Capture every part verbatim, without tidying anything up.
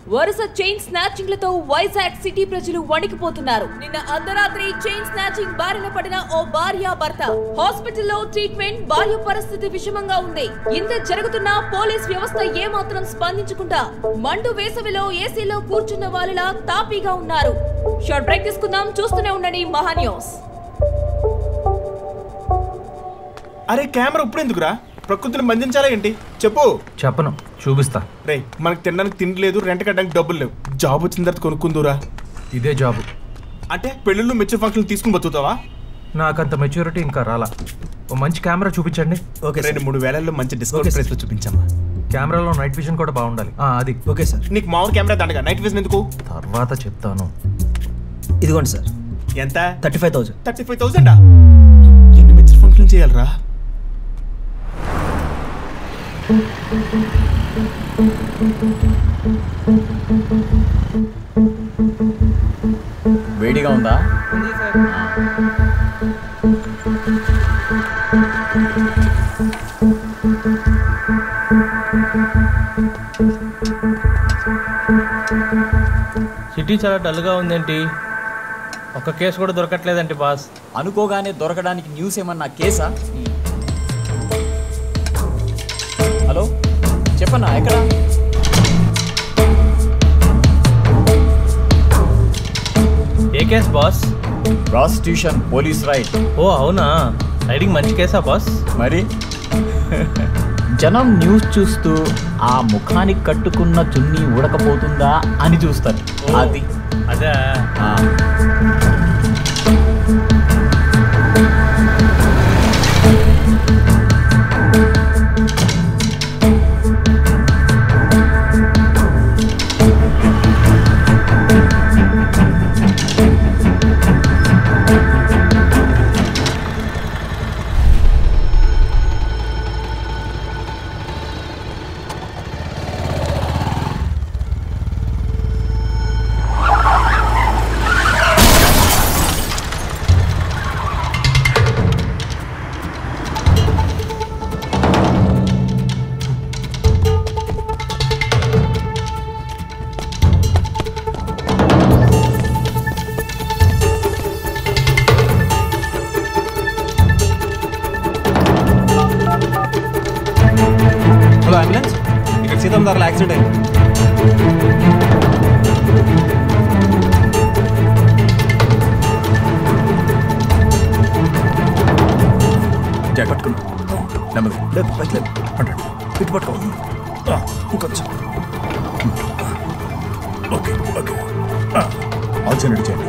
వరుస chain స్నాచింగ్లతో Vizag city ప్రజలు వణికిపోతున్నారు. నిన్న అర్ధరాత్రి చైన్ స్నాచింగ్ బారిన పడిన ఓ భార్య భర్త హాస్పిటల్లో ట్రీట్మెంట్. భార్య పరిస్థితి విషమంగా ఉంది. ఇంత జరుగుతున్నా పోలీస్ వ్యవస్థ ఏమాత్రం స్పందించకుండా మండు వేసవిలో ఏసీలో కూర్చున్న వాళ్ళలా తాపీగా ఉన్నారు. షార్ట్ బ్రేక్ తీసుకుందాం, చూస్తూనే ఉండండి మహా న్యూస్. అరే కెమెరా ఇప్పుడు ఎందుకురా? ప్రకృతిని బంధించాలా ఏంటి? చెప్పు. చెప్పను, చూపిస్తా. రే మనకు తినడానికి తిండి లేదు, రెంట్ కట్టడానికి డబ్బులు లేవు. జాబ్ వచ్చిన తర్వాత కొనుక్కుందురా. ఇదే జాబు అంటే పెళ్ళిళ్ళు మెచ్యూర్ ఫంక్షన్ తీసుకుని బతుకుతావా? నాకంత మెచ్యూరిటీ ఇంకా రాలా. ఓ మంచి కెమెరా చూపించండి. ఓకే, రెండు మూడు వేలల్లో మంచి డిస్కౌంట్ ప్రైస్ లో చూపించమ్మా. కెమెరాలో నైట్ విజన్ కూడా బాగుండాలి. అది ఓకే సార్. నీకు మామూలు కెమెరా దండగా, నైట్ విజన్ ఎందుకు? తర్వాత చెప్తాను. ఇదిగోండి సార్. ఎంత? Thirty five thousand. Thirty five థౌసండా? ఎన్ని మెచ్యూర్ ఫంక్షన్ చేయాలరా? వేడిగా ఉందా? సిటీ చాలా డల్గా ఉందేంటి? ఒక్క కేసు కూడా దొరకట్లేదండి బాస్. అనుకోగానే దొరకడానికి న్యూస్ ఏమన్నా కేసా? హలో చెప్పన్నా, ఎక్కడ? ఏ case boss? Prostitution police raid. ఓ అవునా, రైడింగ్ మంచి కేసా బాస్? మరి జనం న్యూస్ చూస్తూ ఆ ముఖానికి కట్టుకున్న చున్నీ ఉడకపోతుందా అని చూస్తారు. అది అదే సీతమ్మదారుల యాక్సిడెంట్ అయింది. పట్టుకున్నా నెమ్మది ఇటు పట్టుకో ఇంకొంచెం. ఓకే ఓకే ఆల్సనెట్ చేయండి.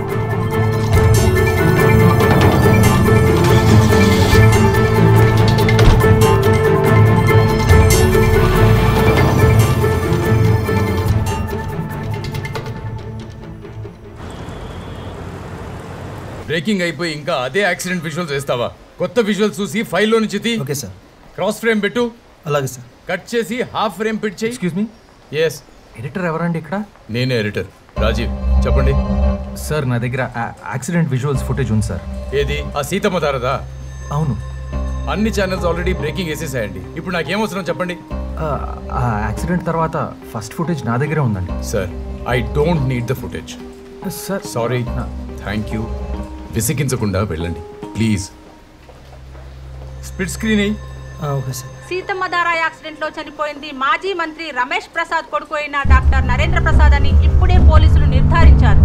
బ్రేకింగ్ అయిపోయి ఇంకా అదే యాక్సిడెంట్ విజువల్స్ వేస్తావా? కొత్త విజువల్స్ చూసి ఫైల్లో నుంచి తీ. Okay sir. క్రాస్ ఫ్రేమ్ పెట్టు. అలాగే సార్. కట్ చేసి హాఫ్ ఫ్రేమ్ పెట్టి చేయి. Excuse me. ఎస్. ఎడిటర్ ఎవరండి ఇక్కడ? నేనే ఎడిటర్ రాజీవ్. చెప్పండి సార్. నా దగ్గర యాక్సిడెంట్ విజువల్స్ ఫుటేజ్ ఉంది సార్. ఏది? ఆ సీతమ్మ దారదా? అవును. అన్ని ఛానల్స్ ఆల్రెడీ బ్రేకింగ్ వేసేసాయండి. ఇప్పుడు నాకేమవసరం చెప్పండి. ఆ యాక్సిడెంట్ తర్వాత ఫస్ట్ ఫుటేజ్ నా దగ్గరే ఉందండి. Sir I don't need the footage. Sir sorry. Thank you. విసిగించకుండా వెళ్ళండి ప్లీజ్. స్ప్లిట్ స్క్రీన్ అయ్యి. Okay sir. సీతమ్మధార యాక్సిడెంట్ లో చనిపోయింది మాజీ మంత్రి రమేష్ ప్రసాద్ కొడుకు అయిన డాక్టర్ నరేంద్ర ప్రసాద్ అని ఇప్పుడే పోలీసులు నిర్ధారించారు.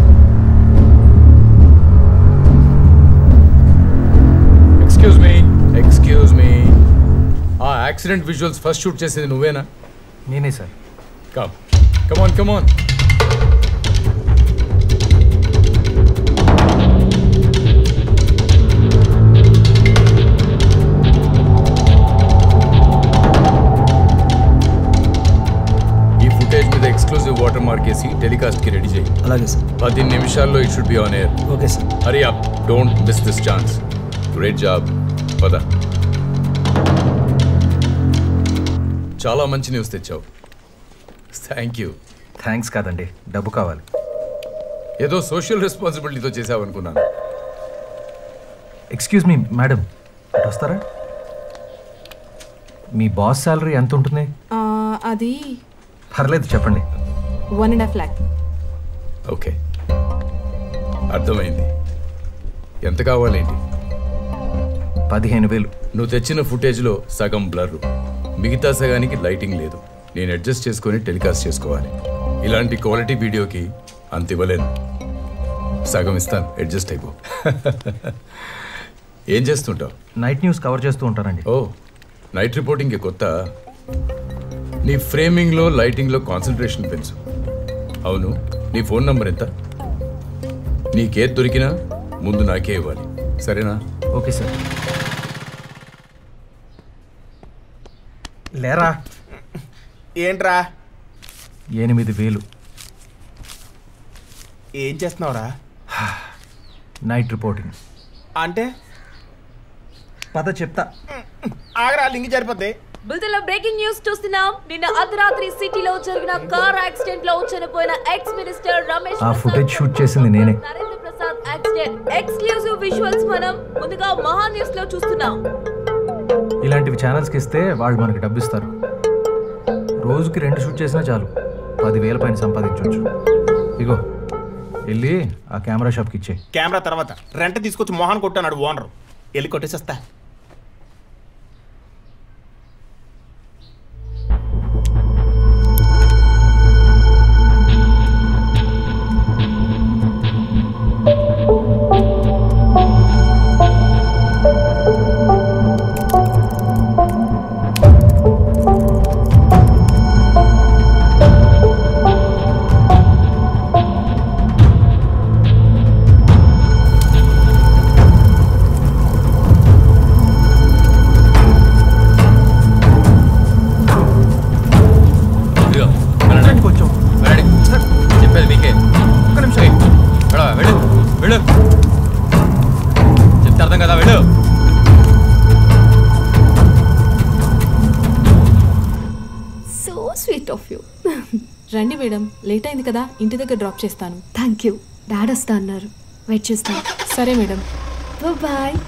ఎక్స్క్యూజ్ మీ ఎక్స్క్యూజ్ మీ ఆ యాక్సిడెంట్ విజువల్స్ ఫస్ట్ షూట్ చేసేది నువ్వేనా? నేనే sir. Come come on come on. Exclusive water mark వేసి టెలికాస్ట్ కి రెడీ చేయి. అలాగే సార్. పది నిమిషాల్లో it should be on air. Okay sir. Hurry up, don't miss this chance. Great job. పద. చాలా మంచి న్యూస్ తెచ్చావు. Thank you. థ్యాంక్స్ కాదండి, డబ్బు కావాలి. ఏదో సోషల్ రెస్పాన్సిబిలిటీతో చేసావు అనుకున్నాను. ఎక్స్క్యూజ్ మీ మేడం, అటు వస్తారా? మీ బాస్ శాలరీ ఎంత ఉంటుంది? అది పర్లేదు చెప్పండి. One and half lakh. Okay, అర్థమైంది. ఎంత కావాలేంటి? పదిహేను వేలు. నువ్వు తెచ్చిన ఫుటేజ్లో సగం బ్లర్, మిగతా సగానికి లైటింగ్ లేదు. నేను అడ్జస్ట్ చేసుకొని టెలికాస్ట్ చేసుకోవాలి. ఇలాంటి క్వాలిటీ వీడియోకి అంత ఇవ్వలేను. సగం ఇస్తాను, అడ్జస్ట్ అయిపో. ఏం చేస్తుంటావు? నైట్ న్యూస్ కవర్ చేస్తూ ఉంటానండి. ఓ, నైట్ రిపోర్టింగ్కి కొత్త. నీ ఫ్రేమింగ్లో లైటింగ్లో కాన్సన్ట్రేషన్ పెంచు. అవును, నీ ఫోన్ నంబర్ ఎంత? నీకేది దొరికినా ముందు నాకే ఇవ్వాలి, సరేనా? Okay sir. లేరా. ఏంట్రా? ఎనిమిది వేలు. ఏం చేస్తున్నావురా? Night reporting. అంటే పద చెప్తా. ఆగరా, లింక్ సరిపోద్ది. బుల్తెలో బ్రేకింగ్ న్యూస్ చూస్తున్నాం. నిన్న అర్ధరాత్రి సిటీలో జరిగిన కార్ యాక్సిడెంట్ లో చనిపోయిన ఎక్స్ మినిస్టర్ రమేష్ ఆ ఫుటేజ్ షూట్ చేసింది నేనే. Narendra Prasad accident exclusive visuals మనం ముందుగా మహా న్యూస్ లో చూస్తున్నాం. ఇలాంటివి ఛానల్స్కి ఇస్తే వాళ్ళు మనకి డబ్బు ఇస్తారు. రోజుకి రెండు షూట్ చేసినా చాలు, పదివేల పైన సంపాదించవచ్చు. ఇగో వెళ్ళి ఆ కెమెరా షాప్కి ఇచ్చే. కెమెరా తర్వాత రెంట్ తీసుకొచ్చి మోహన్ కొట్టాడు ఓనర్. వెళ్ళి కొట్టేసేస్తా. చెప్పేది మీకే. ఒక్క నిమిషం వెళ్ళు వెళ్ళు, చెప్తే అర్థం కదా, వెళ్ళు. So sweet of you. రండి మేడం, లేట్ అయింది కదా, ఇంటి దగ్గర డ్రాప్ చేస్తాను. Thank you. డాడ్ వస్తా అన్నారు, వెయిట్ చేస్తాను. సరే మేడం, బాయ్.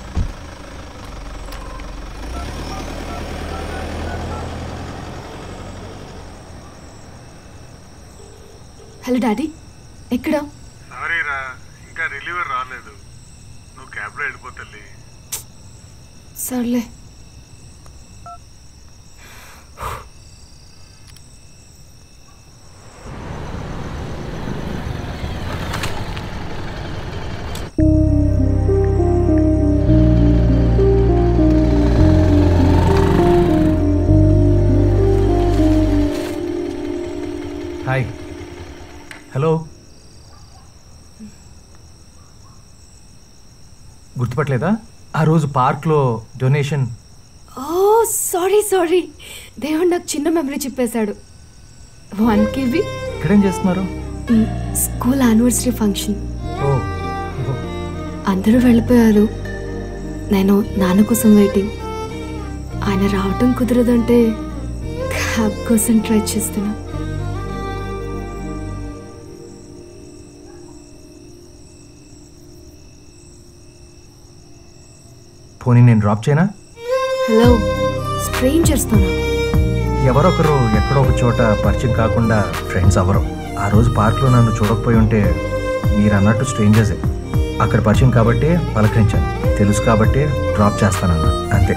హలో డాడీ, ఎక్కడ? సారీరా, ఇంకా రిలీవర్ రాలేదు. నువ్వు క్యాబ్లో వెళ్ళిపోతల్లి. సర్లే. హాయ్. హలో. గుర్తుపట్టలేదా? ఆ రోజు పార్క్లో డొనేషన్. ఓ సారీ సారీ, దేవుడు నాకు చిన్న మెమరీ చెప్పేశాడు. One KB. ఇక్కడేం చేస్తున్నారు? School anniversary function. ఓ, అందరూ వెళ్ళిపోయారు, నేను నాన్న కోసం వెయిటింగ్. ఆయన రావటం కుదరదంటే క్యాబ్ కోసం ట్రై చేస్తున్నా. పోనీ నేను డ్రాప్ చేయనా? హలో, స్ట్రేంజర్స్తోనా? ఎవరొకరు ఎక్కడో ఒక చోట పరిచయం కాకుండా ఫ్రెండ్స్ ఎవరో. ఆ రోజు పార్క్లో నన్ను చూడకపోయి ఉంటే మీరు అన్నట్టు స్ట్రేంజర్సే. అక్కడ పరిచయం కాబట్టి పలకరించాను, తెలుసు కాబట్టి డ్రాప్ చేస్తానన్నా, అంతే.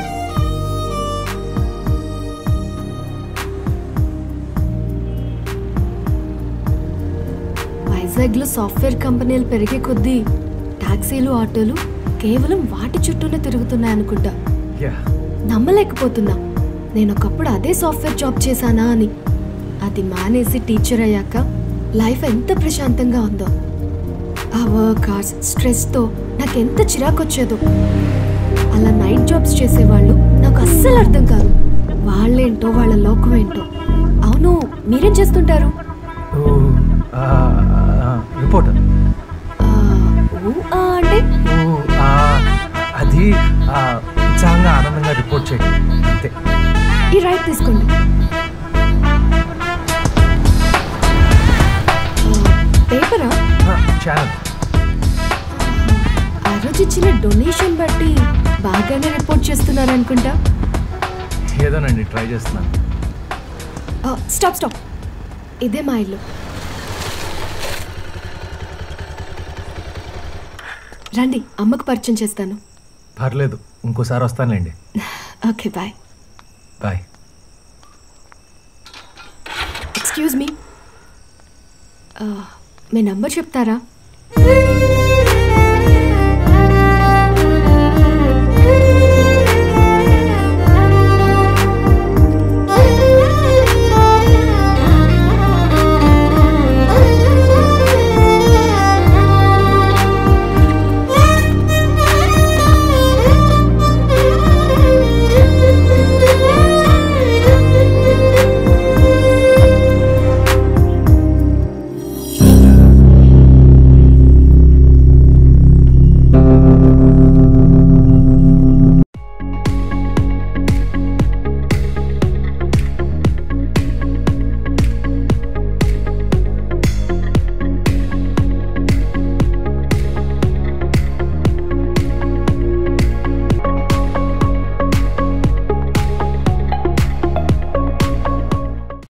వైజాగ్లో సాఫ్ట్వేర్ కంపెనీలు పెరిగే కొద్దీ టాక్సీలు, ఆటోలు కేవలం వాటి చుట్టూనే తిరుగుతున్నాయి అనుకుంటా. నమ్మలేకపోతున్నా, నేను ఒకప్పుడు అదే సాఫ్ట్వేర్ జాబ్ చేశానా అని. అది మానేసి టీచర్ అయ్యాక లైఫ్ ఎంత ప్రశాంతంగా ఉందో. ఆ వర్క్ అవర్స్ స్ట్రెస్తో నాకు ఎంత చిరాకు వచ్చేదో. అలా నైట్ జాబ్స్ చేసేవాళ్ళు నాకు అస్సలు అర్థం కాదు. వాళ్ళేంటో వాళ్ళ లోకం ఏంటో. అవును, మీరేం చేస్తుంటారు? రిపోర్టర్. అంటే అది ఉత్సాహంగా ఆనందంగా రిపోర్ట్ చేయడం, అంతే. ఈ రైట్ తీసుకోండి. పేపరా? ఛానల్. ఆ రోజు ఇచ్చిన డొనేషన్ బట్టి బాగానే రిపోర్ట్ చేస్తున్నారు అనుకుంటా. ఏదోనండి, ట్రై చేస్తున్నాను. స్టాప్ స్టాప్, ఇదే మా ఇల్లు. రండి అమ్మకు పరిచయం చేస్తాను. పర్లేదు, ఇంకోసారి వస్తానులేండి. Okay bye. Bye. Excuse me, మీ నంబర్ చెప్తారా?